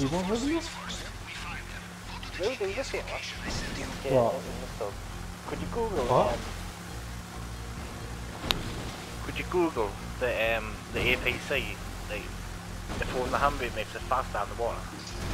You won't live in this? Jo, det är ju fel va? What? Could you Google What? Could you Google the APC, the 400 makes it faster on the water?